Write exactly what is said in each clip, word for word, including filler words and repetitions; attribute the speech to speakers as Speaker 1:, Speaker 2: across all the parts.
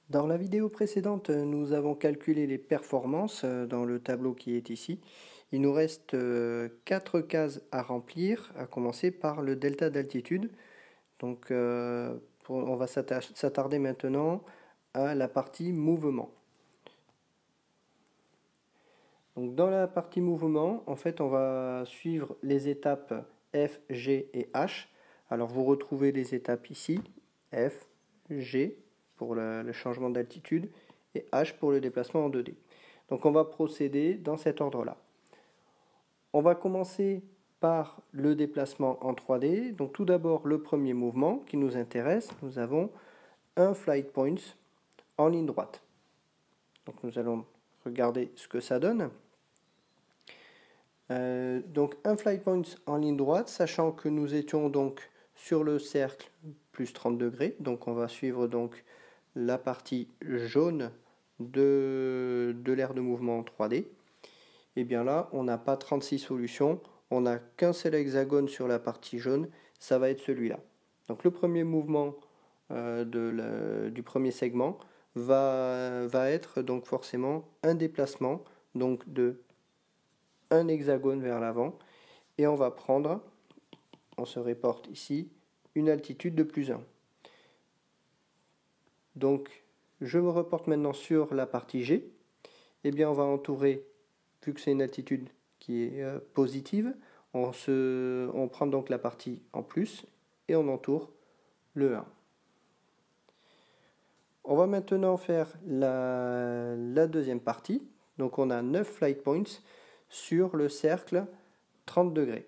Speaker 1: Dans la vidéo précédente, nous avons calculé les performances euh, dans le tableau qui est ici. Il nous reste euh, quatre cases à remplir, à commencer par le delta d'altitude. Donc euh, pour- on va s'atta- s'attarder maintenant à la partie mouvement. Donc dans la partie mouvement, en fait, on va suivre les étapes F, G et H. Alors vous retrouvez les étapes ici, F, G pour le, le changement d'altitude et H pour le déplacement en deux D. Donc on va procéder dans cet ordre-là. On va commencer par le déplacement en trois D. Donc tout d'abord le premier mouvement qui nous intéresse. Nous avons un flight point en ligne droite. Donc nous allons regarder ce que ça donne. Euh, donc un flight point en ligne droite, sachant que nous étions donc sur le cercle plus trente degrés, donc on va suivre donc la partie jaune de, de l'aire de mouvement en trois D. Et bien là, on n'a pas trente-six solutions, on n'a qu'un seul hexagone sur la partie jaune, ça va être celui-là. Donc le premier mouvement euh, de la, du premier segment va, va être donc forcément un déplacement donc de un hexagone vers l'avant et on va prendre, on se reporte ici, une altitude de plus un. Donc je me reporte maintenant sur la partie G. Et eh bien on va entourer, vu que c'est une altitude qui est euh, positive, on, se, on prend donc la partie en plus et on entoure le un. On va maintenant faire la, la deuxième partie. Donc on a neuf flight points sur le cercle trente degrés.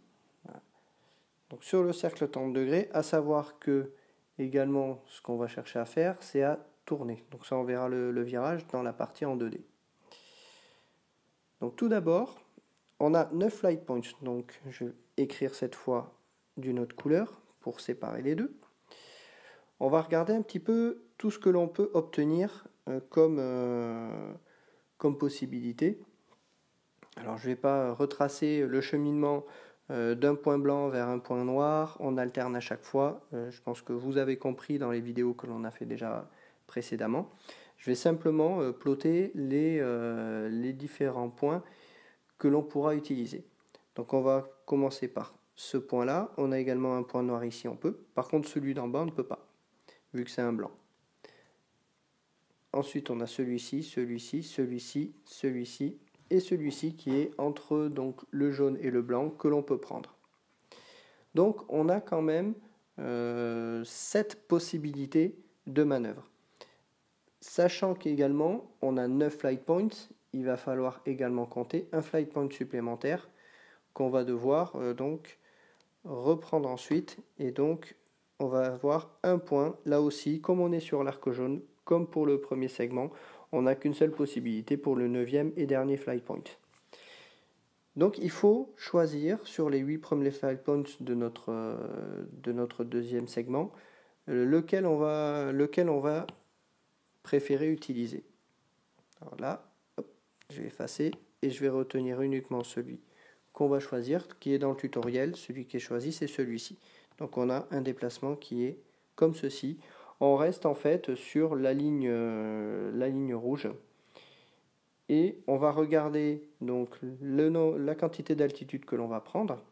Speaker 1: Donc sur le cercle trente degrés, à savoir que également ce qu'on va chercher à faire, c'est à tourner. Donc ça on verra le, le virage dans la partie en deux D. Donc tout d'abord, on a neuf flight points. Donc je vais écrire cette fois d'une autre couleur pour séparer les deux. On va regarder un petit peu tout ce que l'on peut obtenir euh, comme, euh, comme possibilité. Alors je ne vais pas retracer le cheminement euh, d'un point blanc vers un point noir, on alterne à chaque fois. Euh, je pense que vous avez compris dans les vidéos que l'on a fait déjà précédemment. Je vais simplement euh, plotter les, euh, les différents points que l'on pourra utiliser. Donc on va commencer par ce point-là. On a également un point noir ici, on peut. Par contre celui d'en bas, on ne peut pas, vu que c'est un blanc. Ensuite on a celui-ci, celui-ci, celui-ci, celui-ci et celui-ci qui est entre donc le jaune et le blanc que l'on peut prendre. Donc on a quand même euh, sept possibilités de manœuvre. Sachant qu'également on a neuf flight points, il va falloir également compter un flight point supplémentaire qu'on va devoir euh, donc reprendre ensuite, et donc on va avoir un point là aussi, comme on est sur l'arc jaune, comme pour le premier segment, on n'a qu'une seule possibilité pour le neuvième et dernier flight point. Donc il faut choisir sur les huit premiers flight points de notre, euh, de notre deuxième segment euh, lequel, on va, lequel on va préférer utiliser. Alors là, hop, je vais effacer et je vais retenir uniquement celui qu'on va choisir, qui est dans le tutoriel. Celui qui est choisi, c'est celui-ci. Donc on a un déplacement qui est comme ceci. On reste en fait sur la ligne, euh, la ligne rouge. Et on va regarder donc le, la quantité d'altitude que l'on va prendre.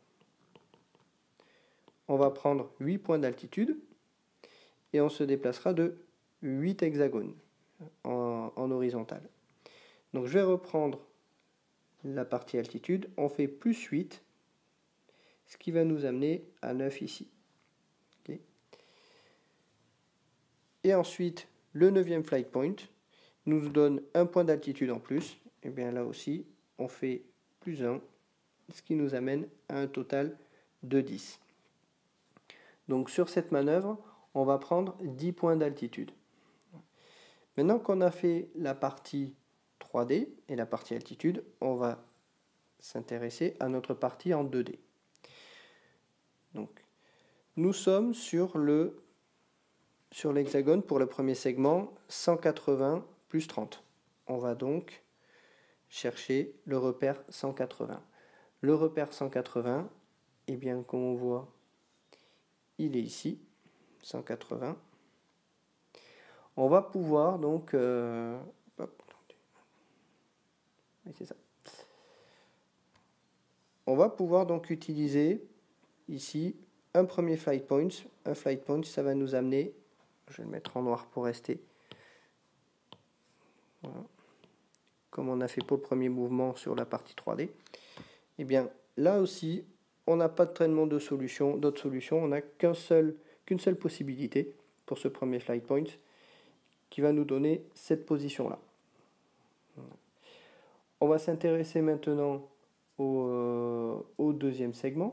Speaker 1: On va prendre huit points d'altitude et on se déplacera de huit hexagones en, en horizontal. Donc je vais reprendre la partie altitude. On fait plus huit, ce qui va nous amener à neuf ici. Okay. Et ensuite, le neuvième flight point nous donne un point d'altitude en plus. Et bien là aussi, on fait plus un, ce qui nous amène à un total de dix. Donc sur cette manœuvre, on va prendre dix points d'altitude. Maintenant qu'on a fait la partie trois D et la partie altitude, on va s'intéresser à notre partie en deux D. Donc, nous sommes sur le sur l'hexagone pour le premier segment cent quatre-vingts plus trente. On va donc chercher le repère cent quatre-vingts. Le repère cent quatre-vingts, et eh bien comme on voit, il est ici, cent quatre-vingts. on va pouvoir donc... Euh, hop, c'est ça. On va pouvoir donc utiliser ici un premier flight point. Un flight point, ça va nous amener, je vais le mettre en noir pour rester, voilà, comme on a fait pour le premier mouvement sur la partie trois D. Et bien là aussi, on n'a pas de traitement de solution, d'autres solutions, on n'a qu'un seul, qu'une seule possibilité pour ce premier flight point qui va nous donner cette position-là. On va s'intéresser maintenant au, euh, au deuxième segment.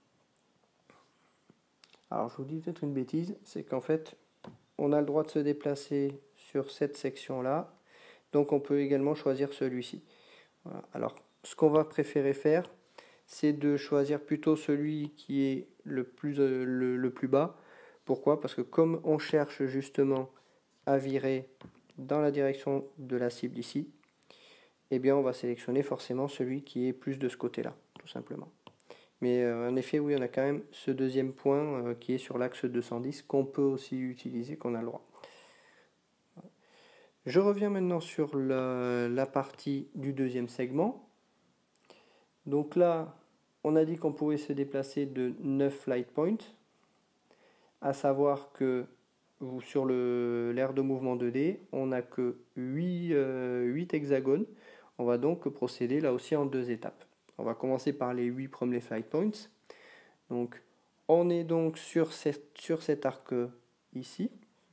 Speaker 1: Alors je vous dis peut-être une bêtise, c'est qu'en fait, on a le droit de se déplacer sur cette section-là, donc on peut également choisir celui-ci. Voilà. Alors, ce qu'on va préférer faire, c'est de choisir plutôt celui qui est le plus, euh, le, le plus bas. Pourquoi? Parce que comme on cherche justement à virer dans la direction de la cible ici, eh bien on va sélectionner forcément celui qui est plus de ce côté-là, tout simplement. Mais euh, en effet, oui, on a quand même ce deuxième point euh, qui est sur l'axe deux cent dix qu'on peut aussi utiliser, qu'on a le droit. Je reviens maintenant sur la, la partie du deuxième segment. Donc là, on a dit qu'on pouvait se déplacer de neuf flight points, à savoir que sur l'aire de mouvement deux D, on n'a que huit, euh, huit hexagones. On va donc procéder là aussi en deux étapes. On va commencer par les huit premiers flight points. Donc, on est donc sur, cette, sur cet arc ici.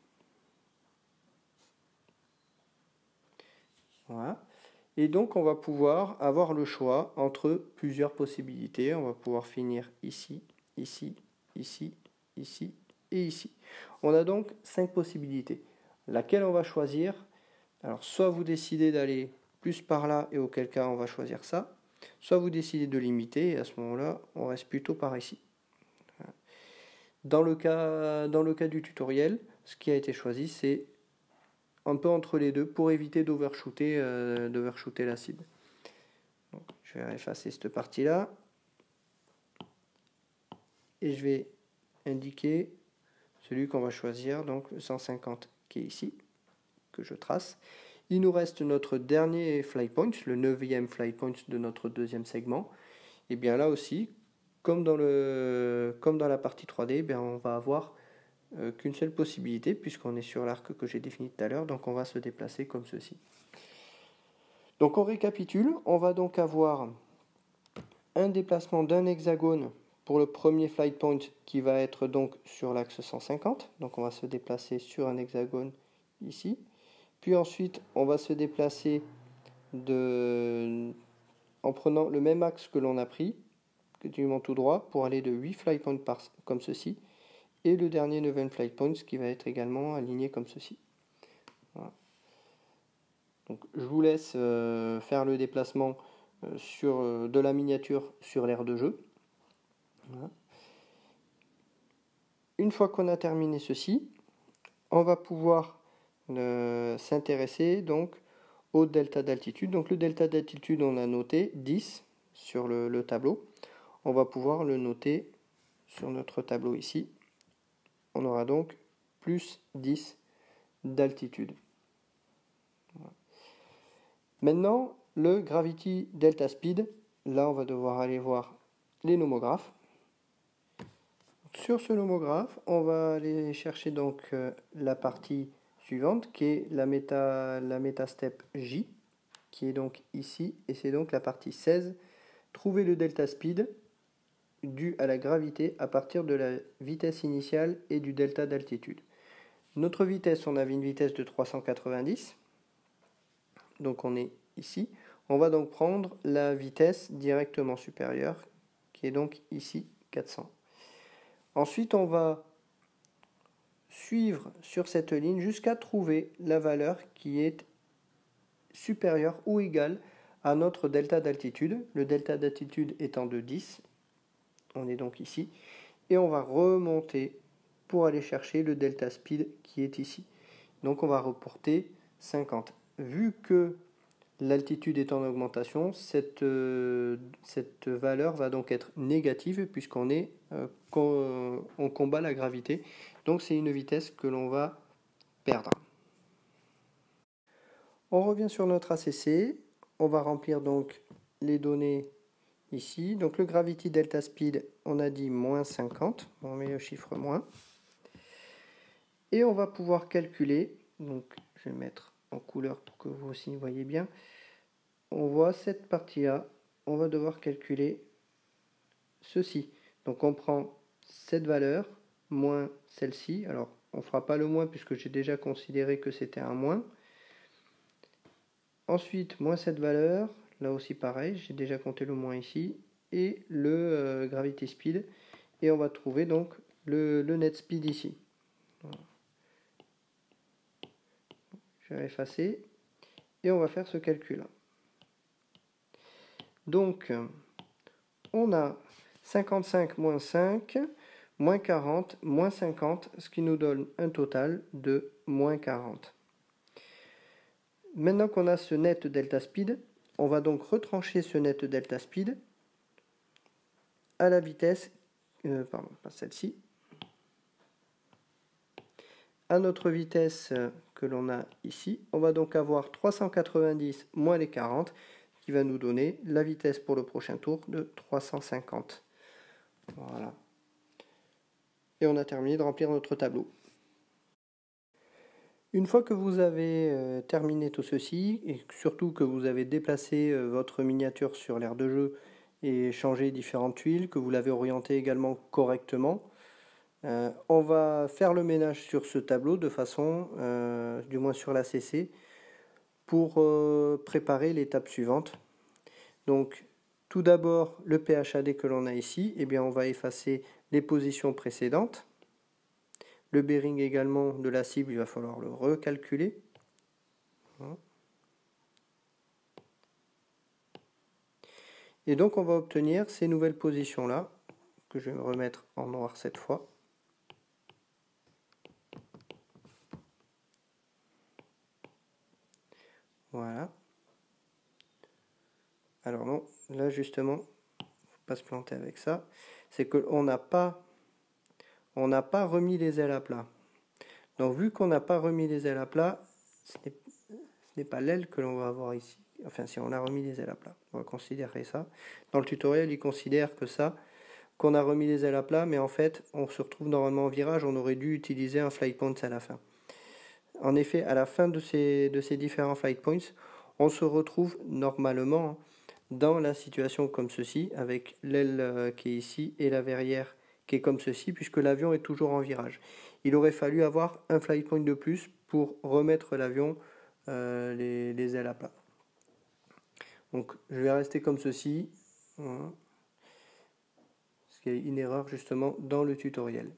Speaker 1: Voilà. Et donc, on va pouvoir avoir le choix entre plusieurs possibilités. On va pouvoir finir ici, ici, ici, ici et ici. On a donc cinq possibilités. Laquelle on va choisir? Alors, soit vous décidez d'aller plus par là, et auquel cas on va choisir ça. Soit vous décidez de limiter, et à ce moment-là, on reste plutôt par ici. Dans le cas, dans le cas du tutoriel, ce qui a été choisi, c'est un peu entre les deux pour éviter d'overshooter euh, d'overshooter la cible. Donc, je vais effacer cette partie-là. Et je vais indiquer celui qu'on va choisir, donc le cent cinquante qui est ici, que je trace. Il nous reste notre dernier flight point, le neuvième flight point de notre deuxième segment. Et bien là aussi, comme dans, le, comme dans la partie trois D, bien on va avoir euh, qu'une seule possibilité, puisqu'on est sur l'arc que j'ai défini tout à l'heure, donc on va se déplacer comme ceci. Donc on récapitule, on va donc avoir un déplacement d'un hexagone pour le premier flight point qui va être donc sur l'axe cent cinquante, donc on va se déplacer sur un hexagone ici. Puis ensuite, on va se déplacer de, en prenant le même axe que l'on a pris, continuellement tout droit, pour aller de huit flight points par, comme ceci. Et le dernier neuvième flight point qui va être également aligné comme ceci. Voilà. Donc, je vous laisse euh, faire le déplacement euh, sur, euh, de la miniature sur l'aire de jeu. Voilà. Une fois qu'on a terminé ceci, on va pouvoir Euh, s'intéresser donc au delta d'altitude. Donc le delta d'altitude, on a noté dix sur le, le tableau. On va pouvoir le noter sur notre tableau ici. On aura donc plus dix d'altitude. Voilà. Maintenant, le Gravity Delta Speed. Là, on va devoir aller voir les nomographes. Sur ce nomographe, on va aller chercher donc euh, la partie suivante qui est la méta, la métastep J, qui est donc ici, et c'est donc la partie seize. Trouver le delta speed dû à la gravité à partir de la vitesse initiale et du delta d'altitude. Notre vitesse, on avait une vitesse de trois cent quatre-vingt-dix, donc on est ici. On va donc prendre la vitesse directement supérieure, qui est donc ici quatre cents. Ensuite, on va suivre sur cette ligne jusqu'à trouver la valeur qui est supérieure ou égale à notre delta d'altitude. Le delta d'altitude étant de dix, on est donc ici, et on va remonter pour aller chercher le delta speed qui est ici. Donc on va reporter cinquante. Vu que l'altitude est en augmentation, cette, euh, cette valeur va donc être négative puisqu'on est, euh, on combat la gravité. Donc c'est une vitesse que l'on va perdre. On revient sur notre A C C, on va remplir donc les données ici. Donc le Gravity Delta Speed, on a dit moins cinquante, on met le chiffre moins. Et on va pouvoir calculer, donc je vais mettre en couleur pour que vous aussi voyez bien. On voit cette partie-là, on va devoir calculer ceci. Donc on prend cette valeur, moins celle-ci. Alors on ne fera pas le moins puisque j'ai déjà considéré que c'était un moins. Ensuite, moins cette valeur, là aussi pareil, j'ai déjà compté le moins ici, et le euh, Gravity Speed, et on va trouver donc le, le Net Speed ici. Voilà. Je vais effacer, et on va faire ce calcul. Donc, on a cinquante-cinq moins cinq, moins quarante, moins cinquante, ce qui nous donne un total de moins quarante. Maintenant qu'on a ce net delta speed, on va donc retrancher ce net delta speed à la vitesse, euh, pardon, pas celle-ci, à notre vitesse que l'on a ici. On va donc avoir trois cent quatre-vingt-dix moins les quarante, qui va nous donner la vitesse pour le prochain tour de trois cent cinquante. Voilà. Et on a terminé de remplir notre tableau. Une fois que vous avez euh, terminé tout ceci, et surtout que vous avez déplacé euh, votre miniature sur l'aire de jeu et changé différentes tuiles, que vous l'avez orienté également correctement, euh, on va faire le ménage sur ce tableau de façon, euh, du moins sur l'A C C, pour euh, préparer l'étape suivante. Donc tout d'abord le P H A D que l'on a ici, eh bien, on va effacer les positions précédentes. Le bearing également de la cible, il va falloir le recalculer. Et donc on va obtenir ces nouvelles positions-là, que je vais me remettre en noir cette fois. Voilà. Alors non, là justement, il ne faut pas se planter avec ça. C'est qu'on n'a pas, on n'a pas remis les ailes à plat. Donc vu qu'on n'a pas remis les ailes à plat, ce n'est pas l'aile que l'on va avoir ici. Enfin, si on a remis les ailes à plat, on va considérer ça. Dans le tutoriel, il considère que ça, qu'on a remis les ailes à plat, mais en fait, on se retrouve normalement en virage, on aurait dû utiliser un flight point à la fin. En effet, à la fin de ces, de ces différents flight points, on se retrouve normalement dans la situation comme ceci, avec l'aile qui est ici et la verrière qui est comme ceci, puisque l'avion est toujours en virage. Il aurait fallu avoir un flight point de plus pour remettre l'avion euh, les, les ailes à plat. Donc je vais rester comme ceci, voilà. Parce qu'il y a une erreur justement dans le tutoriel.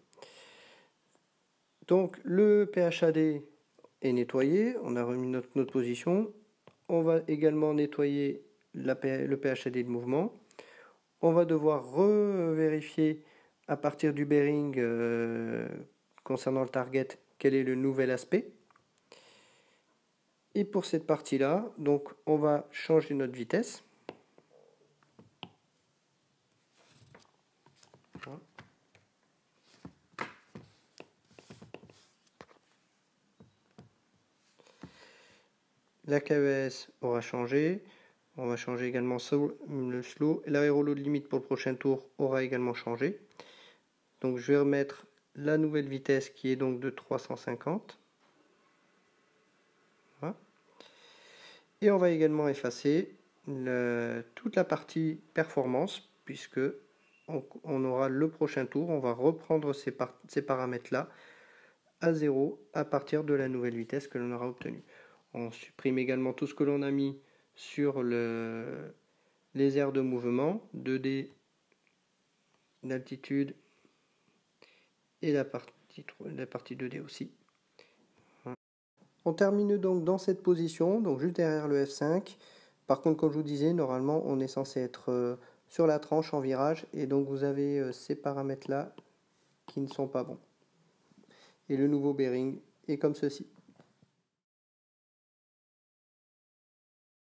Speaker 1: Donc le P H A D est nettoyé, on a remis notre, notre position. On va également nettoyer la, le P H A D de mouvement. On va devoir revérifier à partir du bearing euh, concernant le target quel est le nouvel aspect. Et pour cette partie-là, donc on va changer notre vitesse. La K E S aura changé. On va changer également le slow. L'aéroload limite pour le prochain tour aura également changé. Donc je vais remettre la nouvelle vitesse qui est donc de trois cent cinquante. Voilà. Et on va également effacer le, toute la partie performance, puisque on, on aura le prochain tour, on va reprendre ces, par, ces paramètres-là à zéro à partir de la nouvelle vitesse que l'on aura obtenue. On supprime également tout ce que l'on a mis sur le, les aires de mouvement, deux D d'altitude et la partie, la partie deux D aussi. On termine donc dans cette position, donc juste derrière le F cinq. Par contre, comme je vous disais, normalement on est censé être sur la tranche en virage, et donc vous avez ces paramètres là qui ne sont pas bons. Et le nouveau bearing est comme ceci.